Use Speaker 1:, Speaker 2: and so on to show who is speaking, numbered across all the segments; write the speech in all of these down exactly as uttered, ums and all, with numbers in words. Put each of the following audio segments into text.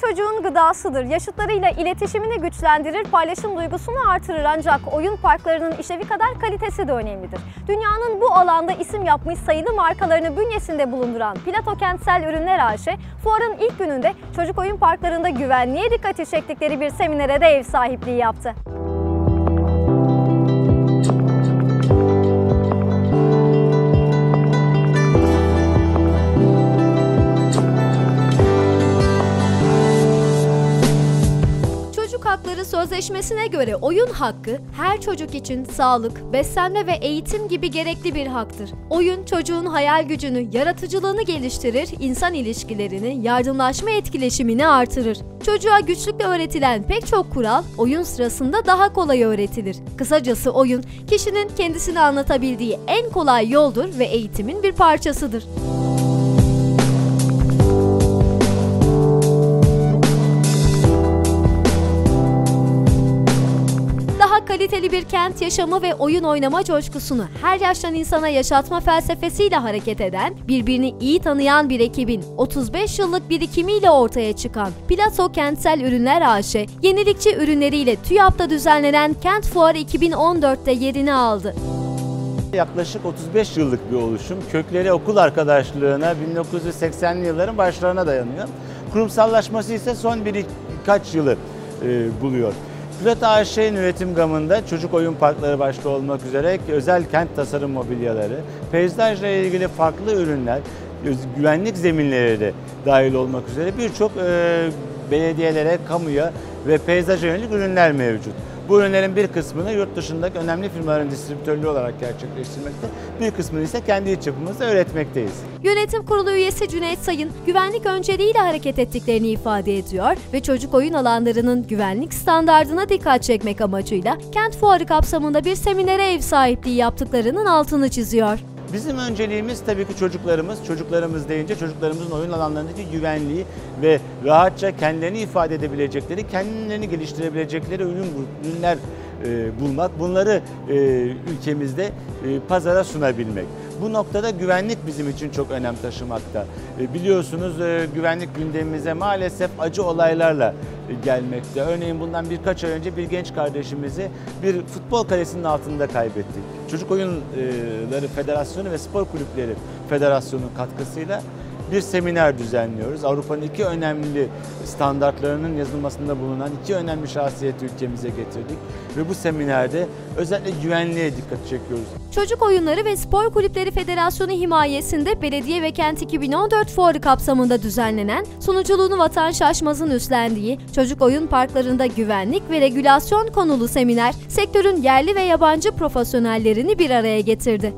Speaker 1: çocuğun gıdasıdır. Yaşıtlarıyla iletişimini güçlendirir, paylaşım duygusunu artırır ancak oyun parklarının işlevi kadar kalitesi de önemlidir. Dünyanın bu alanda isim yapmış sayılı markalarını bünyesinde bulunduran Plato Kentsel Ürünler A Ş, fuarın ilk gününde çocuk oyun parklarında güvenliğe dikkati çektikleri bir seminere de ev sahipliği yaptı. Hakları Sözleşmesi'ne göre oyun hakkı her çocuk için sağlık, beslenme ve eğitim gibi gerekli bir haktır. Oyun çocuğun hayal gücünü, yaratıcılığını geliştirir, insan ilişkilerini, yardımlaşma etkileşimini artırır. Çocuğa güçlükle öğretilen pek çok kural oyun sırasında daha kolay öğretilir. Kısacası oyun kişinin kendisini anlatabildiği en kolay yoldur ve eğitimin bir parçasıdır. Kaliteli bir kent yaşamı ve oyun oynama coşkusunu her yaştan insana yaşatma felsefesiyle hareket eden, birbirini iyi tanıyan bir ekibin otuz beş yıllık birikimiyle ortaya çıkan Plato Kentsel Ürünler A Ş, yenilikçi ürünleriyle TÜYAP'ta düzenlenen Kent Fuarı iki bin on dört'te yerini aldı.
Speaker 2: Yaklaşık otuz beş yıllık bir oluşum. Kökleri okul arkadaşlığına bin dokuz yüz seksenli yılların başlarına dayanıyor. Kurumsallaşması ise son birkaç yılı e, buluyor. Plato A Ş'nin üretim gamında çocuk oyun parkları başta olmak üzere özel kent tasarım mobilyaları, peyzajla ilgili farklı ürünler, güvenlik zeminleri de dahil olmak üzere birçok e, belediyelere, kamuya ve peyzaja yönelik ürünler mevcut. Bu ürünlerin bir kısmını yurt dışındaki önemli firmaların distribütörlüğü olarak gerçekleştirmekte, bir kısmını ise kendi iç yapımızda üretmekteyiz.
Speaker 1: Yönetim Kurulu üyesi Cüneyt Sayın, güvenlik önceliğiyle hareket ettiklerini ifade ediyor ve çocuk oyun alanlarının güvenlik standardına dikkat çekmek amacıyla Kent Fuarı kapsamında bir seminere ev sahipliği yaptıklarının altını çiziyor.
Speaker 2: Bizim önceliğimiz tabii ki çocuklarımız. Çocuklarımız deyince çocuklarımızın oyun alanlarındaki güvenliği ve rahatça kendilerini ifade edebilecekleri, kendilerini geliştirebilecekleri ürünler e, bulmak, bunları e, ülkemizde e, pazara sunabilmek. Bu noktada güvenlik bizim için çok önem taşımakta. E, biliyorsunuz e, güvenlik gündemimize maalesef acı olaylarla e, gelmekte. Örneğin bundan birkaç ay önce bir genç kardeşimizi bir futbol kalesinin altında kaybettik. Çocuk Oyunları Federasyonu ve Spor Kulüpleri Federasyonu'nun katkısıyla bir seminer düzenliyoruz. Avrupa'nın iki önemli standartlarının yazılmasında bulunan iki önemli şahsiyeti ülkemize getirdik. Ve bu seminerde özellikle güvenliğe dikkat çekiyoruz.
Speaker 1: Çocuk Oyunları ve Spor Kulüpleri Federasyonu himayesinde Belediye ve Kent iki bin on dört Fuarı kapsamında düzenlenen, sunuculuğunu Vatan Şaşmaz'ın üstlendiği Çocuk Oyun Parklarında Güvenlik ve Regülasyon konulu seminer, sektörün yerli ve yabancı profesyonellerini bir araya getirdi.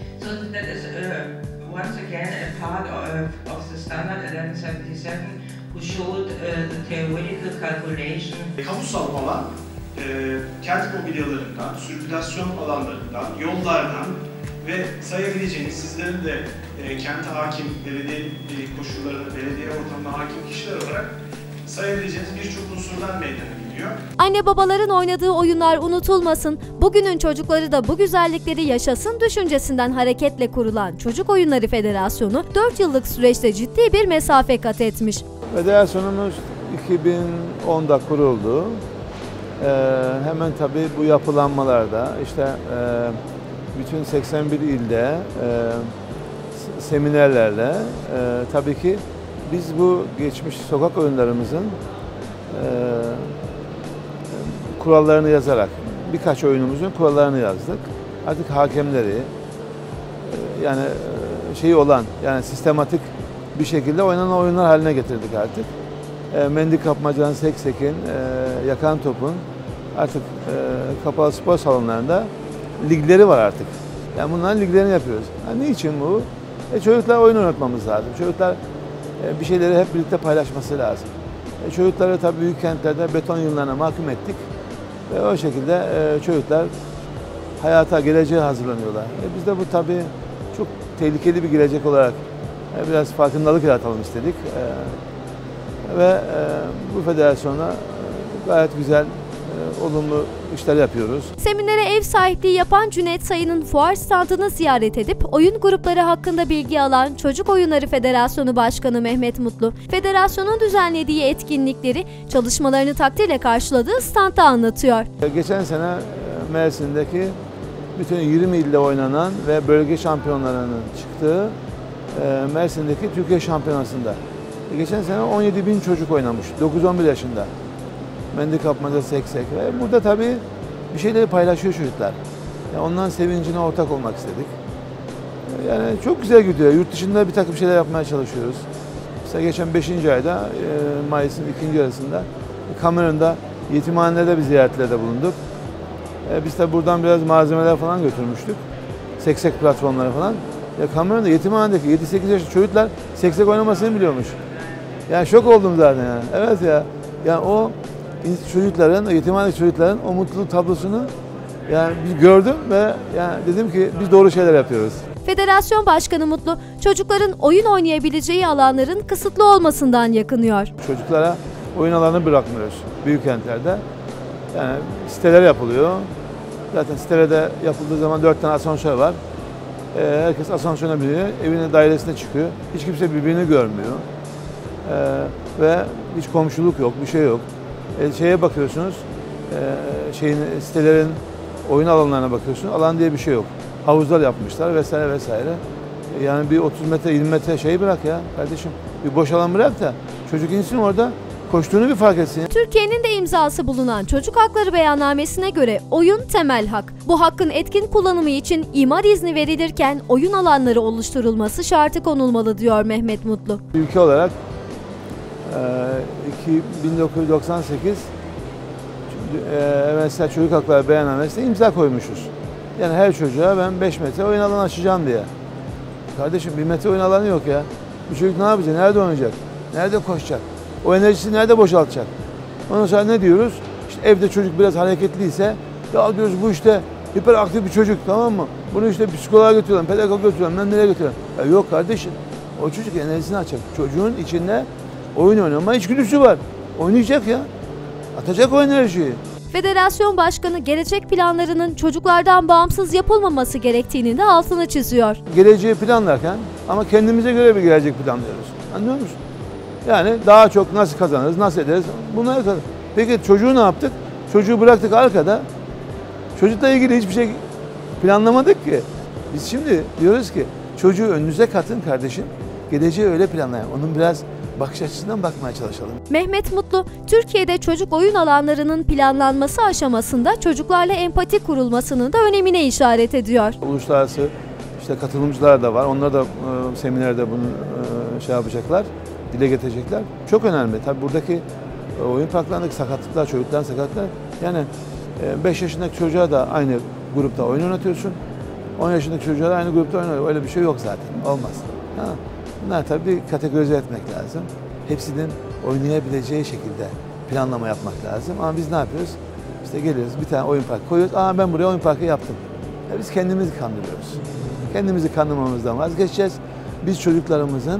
Speaker 3: Once again a part of, of the standard eleven seventy-seven who showed uh, the theoretical calculation.
Speaker 4: Kamusal alan, e, kent mobilyalarından, sirkülasyon alanlarından, yollardan ve sayabileceğiniz sizlerin de e, kente hakim, belediye koşullarına, belediye ortamına hakim kişiler olarak sayabileceğiniz birçok unsurdan meydana geliyor.
Speaker 1: Anne babaların oynadığı oyunlar unutulmasın, bugünün çocukları da bu güzellikleri yaşasın düşüncesinden hareketle kurulan Çocuk Oyunları Federasyonu dört yıllık süreçte ciddi bir mesafe kat etmiş.
Speaker 5: Federasyonumuz iki bin onda kuruldu. Ee, hemen tabii bu yapılanmalarda işte e, bütün seksen bir ilde e, seminerlerle e, tabii ki biz bu geçmiş sokak oyunlarımızın e, kurallarını yazarak, birkaç oyunumuzun kurallarını yazdık. Artık hakemleri, e, yani e, şeyi olan, yani sistematik bir şekilde oynanan oyunlar haline getirdik artık. E, mendil kapmacanın, seksekin, e, yakan topun artık e, kapalı spor salonlarında ligleri var artık. Yani bunların liglerini yapıyoruz. Yani niçin bu? E, çocuklar oyun oynatmamız lazım. Çocuklar bir şeyleri hep birlikte paylaşması lazım. E, çocukları tabii büyük kentlerde beton yığınlarına mahkum ettik ve o şekilde e, çocuklar hayata, geleceğe hazırlanıyorlar. E, biz de bu tabii çok tehlikeli bir gelecek olarak e, biraz farkındalık yaratalım istedik. E, ve e, bu federasyona e, gayet güzel e, olumlu işler yapıyoruz.
Speaker 1: Seminere ev sahipliği yapan Cüneyt Sayın'ın fuar standını ziyaret edip oyun grupları hakkında bilgi alan Çocuk Oyunları Federasyonu Başkanı Mehmet Mutlu, federasyonun düzenlediği etkinlikleri çalışmalarını takdirle karşıladığı standta anlatıyor.
Speaker 5: Geçen sene Mersin'deki bütün yirmi ilde oynanan ve bölge şampiyonlarının çıktığı Mersin'deki Türkiye Şampiyonası'nda. Geçen sene on yedi bin çocuk oynamış, dokuz on bir yaşında. Mendil kapmaca, seksek. Ve burada tabii bir şeyleri paylaşıyor çocuklar. Yani onların sevincine ortak olmak istedik. Yani çok güzel gidiyor. Yurt dışında bir takım şeyler yapmaya çalışıyoruz. Mesela geçen beşinci ayda, Mayıs'ın ikinci yarısında Kamerun'da yetimhanelerde bir ziyaretlerde bulunduk. Biz de buradan biraz malzemeler falan götürmüştük. Seksek platformları falan. Ya Kamerun'da yetimhanedeki yedi sekiz yaşlı çocuklar seksek oynamasını biliyormuş. Yani şok oldum zaten yani. Evet ya. Yani o çocukların, o yetimhanedeki çocukların o mutluluk tablosunu yani bir gördüm ve yani dedim ki biz doğru şeyler yapıyoruz.
Speaker 1: Federasyon Başkanı Mutlu, çocukların oyun oynayabileceği alanların kısıtlı olmasından yakınıyor.
Speaker 5: Çocuklara oyun alanı bırakmıyoruz büyük kentlerde. Yani siteler yapılıyor. Zaten sitelerde yapıldığı zaman dört tane asansör var. Ee, herkes asansöre biniyor, evine dairesine çıkıyor. Hiç kimse birbirini görmüyor. Ee, ve hiç komşuluk yok, bir şey yok. Ee, şeye bakıyorsunuz, e, şeyin sitelerin oyun alanlarına bakıyorsunuz, alan diye bir şey yok. Havuzlar yapmışlar vesaire vesaire. Yani bir otuz metre, yirmi metre şeyi bırak ya kardeşim. Bir boş alan bırak da çocuk insin orada. Koştuğunu bir fark etsin.
Speaker 1: Türkiye'nin de imzası bulunan Çocuk Hakları Beyannamesi'ne göre oyun temel hak. Bu hakkın etkin kullanımı için imar izni verilirken oyun alanları oluşturulması şartı konulmalı diyor Mehmet Mutlu.
Speaker 5: Ülke olarak bin dokuz yüz doksan sekiz mesela Çocuk Hakları Beyannamesi'ne imza koymuşuz. Yani her çocuğa ben beş metre oyun alanı açacağım diye. Kardeşim bir metre oyun alanı yok ya. Bu çocuk ne yapacak? Nerede oynayacak? Nerede koşacak? O enerjisini nerede boşaltacak? Ondan sonra ne diyoruz? İşte evde çocuk biraz hareketliyse ya diyoruz bu işte hiperaktif bir çocuk, tamam mı? Bunu işte psikoloğa götürüyorum, pedagoga götürüyorum, ben nereye götürüyorum? Ya yok kardeşim. O çocuk enerjisini açacak. Çocuğun içinde oyun oynama içgüdüsü var. Oynayacak ya. Atacak o enerjiyi.
Speaker 1: Federasyon Başkanı gelecek planlarının çocuklardan bağımsız yapılmaması gerektiğini de altını çiziyor.
Speaker 5: Geleceği planlarken ama kendimize göre bir gelecek planlıyoruz. Anlıyor musun? Yani daha çok nasıl kazanırız, nasıl ederiz bunlara kadar. Peki çocuğu ne yaptık? Çocuğu bıraktık arkada. Çocukla ilgili hiçbir şey planlamadık ki. Biz şimdi diyoruz ki çocuğu önünüze katın kardeşim. Geleceği öyle planlayın. Onun biraz bakış açısından bakmaya çalışalım.
Speaker 1: Mehmet Mutlu, Türkiye'de çocuk oyun alanlarının planlanması aşamasında çocuklarla empati kurulmasının da önemine işaret ediyor.
Speaker 5: Uluslararası işte katılımcılar da var. Onlar da e, seminerde bunu e, şey yapacaklar, dile getirecekler. Çok önemli. Tabii buradaki e, oyun parklarındaki sakatlıklar, çocukların sakatlıklar. Yani beş yaşındaki çocuğa da aynı grupta oyun oynatıyorsun. on yaşındaki çocuğa da aynı grupta oynuyor. Öyle bir şey yok zaten. Olmaz. Ha. Bunlar tabii bir kategorize etmek lazım. Hepsinin oynayabileceği şekilde planlama yapmak lazım. Ama biz ne yapıyoruz? İşte geliyoruz, bir tane oyun parkı koyuyoruz. Aa ben buraya oyun parkı yaptım. Ya biz kendimizi kandırıyoruz. Kendimizi kandırmamızdan vazgeçeceğiz. Biz çocuklarımızın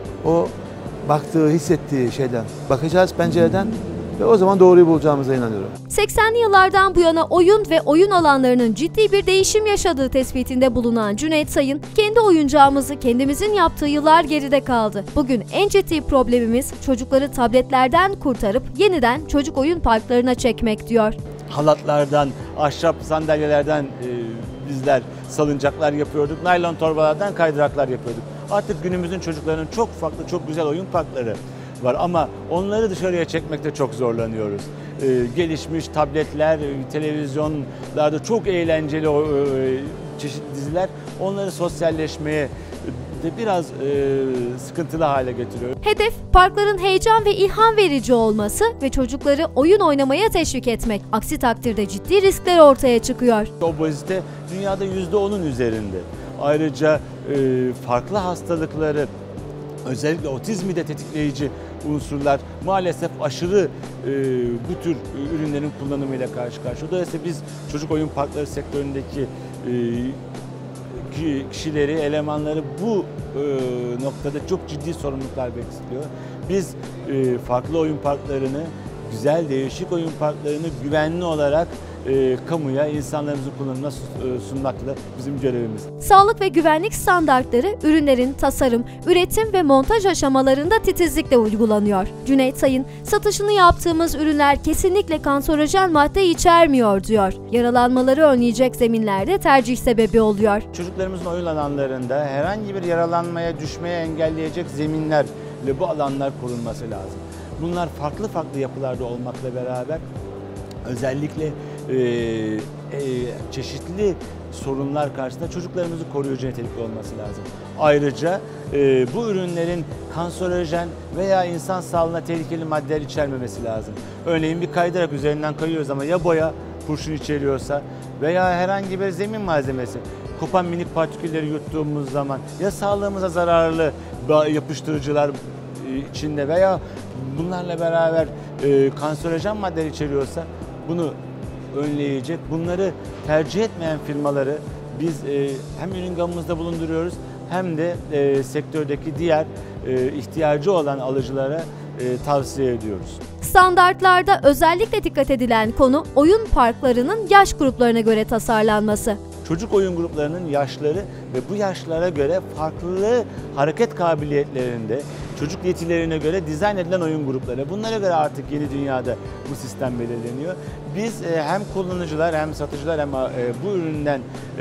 Speaker 5: o baktığı, hissettiği şeyden bakacağız, pencereden. Ve o zaman doğruyu bulacağımıza inanıyorum.
Speaker 1: seksenli yıllardan bu yana oyun ve oyun alanlarının ciddi bir değişim yaşadığı tespitinde bulunan Cüneyt Sayın, kendi oyuncağımızı kendimizin yaptığı yıllar geride kaldı. Bugün en ciddi problemimiz çocukları tabletlerden kurtarıp yeniden çocuk oyun parklarına çekmek diyor.
Speaker 2: Halatlardan, ahşap sandalyelerden e, bizler salıncaklar yapıyorduk. Naylon torbalardan kaydıraklar yapıyorduk. Artık günümüzün çocuklarının çok farklı, çok güzel oyun parkları var ama onları dışarıya çekmekte çok zorlanıyoruz. Ee, gelişmiş tabletler, televizyonlarda çok eğlenceli e, çeşitli diziler onları sosyalleşmeye de biraz e, sıkıntılı hale getiriyor.
Speaker 1: Hedef, parkların heyecan ve ilham verici olması ve çocukları oyun oynamaya teşvik etmek. Aksi takdirde ciddi riskler ortaya çıkıyor.
Speaker 2: Obezite dünyada yüzde onun üzerinde. Ayrıca e, farklı hastalıkları, özellikle otizmi de tetikleyici unsurlar maalesef aşırı e, bu tür ürünlerin kullanımıyla karşı karşıya. Dolayısıyla biz çocuk oyun parkları sektöründeki e, kişileri, elemanları bu e, noktada çok ciddi sorumluluklar bekliyor. Biz e, farklı oyun parklarını güzel, değişik oyun parklarını güvenli olarak e, kamuya, insanlarımızın kullanımına sunmakla bizim görevimiz.
Speaker 1: Sağlık ve güvenlik standartları ürünlerin tasarım, üretim ve montaj aşamalarında titizlikle uygulanıyor. Cüneyt Sayın, satışını yaptığımız ürünler kesinlikle kanserojen madde içermiyor diyor. Yaralanmaları önleyecek zeminlerde tercih sebebi oluyor.
Speaker 2: Çocuklarımızın oyun alanlarında herhangi bir yaralanmaya, düşmeye engelleyecek zeminlerle bu alanlar korunması lazım. Bunlar farklı farklı yapılarda olmakla beraber özellikle e, e, çeşitli sorunlar karşısında çocuklarımızı koruyucu nitelikli olması lazım. Ayrıca e, bu ürünlerin kanserojen veya insan sağlığına tehlikeli maddeler içermemesi lazım. Örneğin bir kaydırak üzerinden kayıyoruz ama ya boya, kurşun içeriyorsa veya herhangi bir zemin malzemesi, kopan minik partikülleri yuttuğumuz zaman ya sağlığımıza zararlı yapıştırıcılar içinde veya bunlarla beraber e, kanserojen maddeler içeriyorsa bunu önleyecek, bunları tercih etmeyen firmaları biz e, hem ürün gamımızda bulunduruyoruz hem de e, sektördeki diğer e, ihtiyacı olan alıcılara e, tavsiye ediyoruz.
Speaker 1: Standartlarda özellikle dikkat edilen konu oyun parklarının yaş gruplarına göre tasarlanması.
Speaker 2: Çocuk oyun gruplarının yaşları ve bu yaşlara göre farklı hareket kabiliyetlerinde, çocuk yetilerine göre dizayn edilen oyun grupları. Bunlara göre artık yeni dünyada bu sistem belirleniyor. Biz hem kullanıcılar hem satıcılar hem bu üründen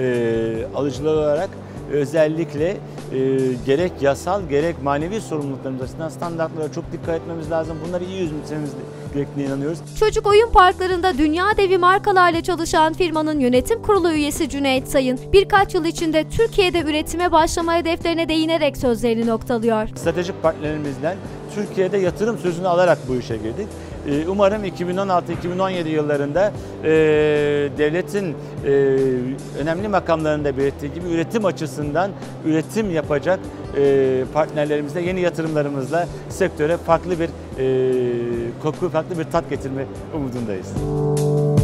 Speaker 2: alıcılar olarak özellikle e, gerek yasal gerek manevi sorumluluklarımız açısından standartlara çok dikkat etmemiz lazım. Bunları iyi yürütmemiz gerektiğine inanıyoruz.
Speaker 1: Çocuk oyun parklarında dünya devi markalarla çalışan firmanın yönetim kurulu üyesi Cüneyt Sayın, birkaç yıl içinde Türkiye'de üretime başlama hedeflerine değinerek sözlerini noktalıyor.
Speaker 2: Stratejik partnerimizden Türkiye'de yatırım sözünü alarak bu işe girdik. Umarım iki bin on altı iki bin on yedi yıllarında e, devletin e, önemli makamlarında belirttiği gibi üretim açısından üretim yapacak e, partnerlerimizle, yeni yatırımlarımızla sektöre farklı bir e, koku, farklı bir tat getirme umudundayız.